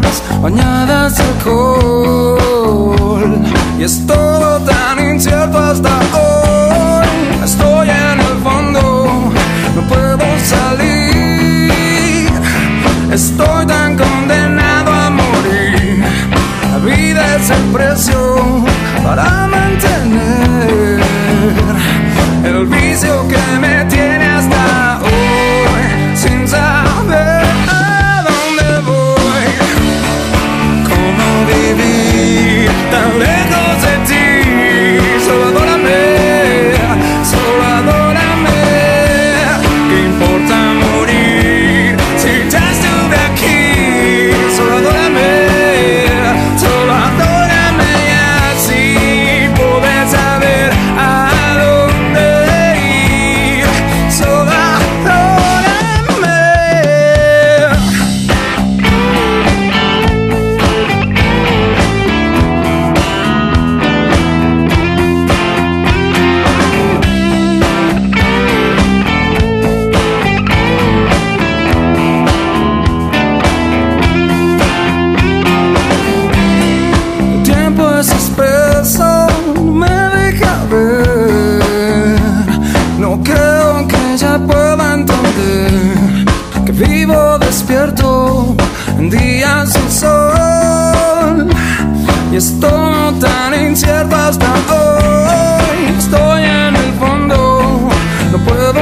bañadas de alcohol. Y es todo tan incierto hasta hoy. Estoy en el fondo, no puedo salir. Estoy tan condenado a morir. La vida es el precio para mantener el vicio que me tiene hasta hoy, sin saber a dónde voy. Cómo vivir tan lejos de ti. Solo adórame, solo adórame. ¿Qué importa morir si ya estuve aquí? Solo adórame, solo adórame, y así poder saber a dónde ir. Solo adórame. El tiempo es espeso, no me deja ver. No creo que ya pueda entender que vivo despierto en días sin sol. Y es todo tan incierto hasta hoy. Estoy en el fondo, no puedo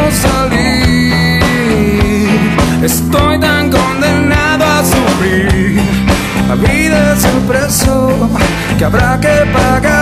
salir. Estoy tan condenado a sufrir. La vida es el precio que habrá que pagar.